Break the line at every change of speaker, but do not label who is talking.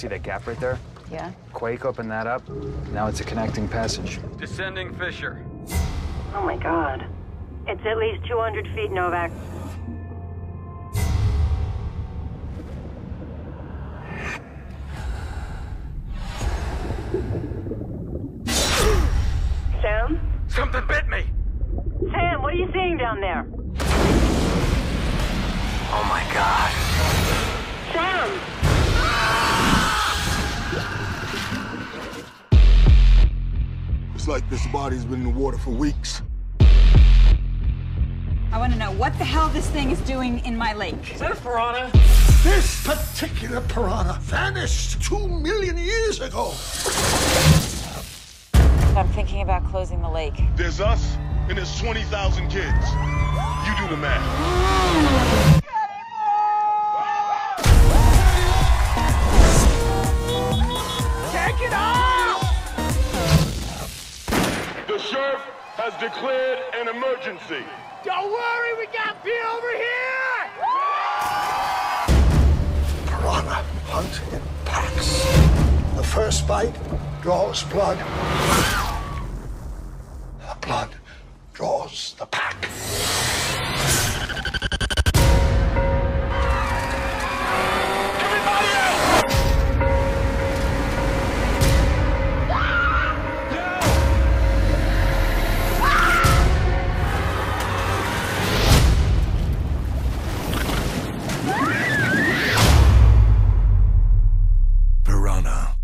See that gap right there?
Yeah?
Quake opened that up. Now it's a connecting passage.
Descending fissure.
Oh my God. It's at least 200 feet, Novak. Sam?
Something bit me!
Sam, what are you seeing down there?
Oh my God.
Sam!
It's like this body's been in the water for weeks.
I want to know what the hell this thing is doing in my lake.
Is that a piranha?
This particular piranha vanished 2 million years ago.
I'm thinking about closing the lake.
There's us, and there's 20,000 kids. You do the math.
Take it off!
The sheriff has declared an emergency.
Don't worry, we got Pete over here!
Piranha hunt in packs. The first bite draws blood. The blood draws the pack.
Everybody out!
Piranha.